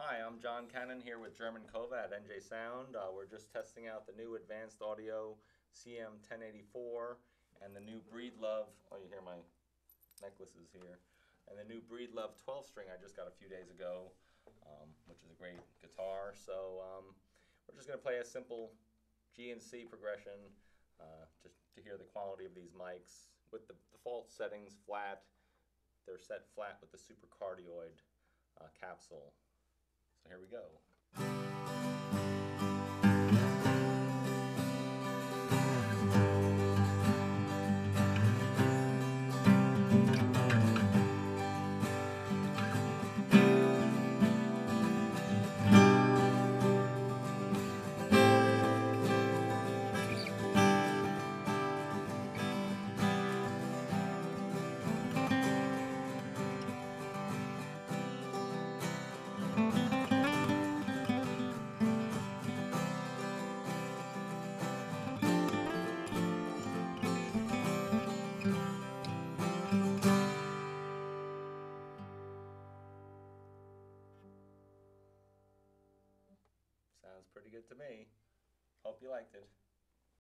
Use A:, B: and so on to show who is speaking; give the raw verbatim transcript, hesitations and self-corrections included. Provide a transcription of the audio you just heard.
A: Hi, I'm John Cannon here with German Cova at N J Sound. Uh, we're just testing out the new Advanced Audio C M ten eighty-four and the new Breedlove, oh you hear my necklaces here, and the new Breedlove twelve string I just got a few days ago, um, which is a great guitar. So um, we're just going to play a simple G and C progression uh, just to hear the quality of these mics. With the default settings flat, they're set flat with the supercardioid uh, capsule. So here we go. Sounds pretty good to me. Hope you liked it.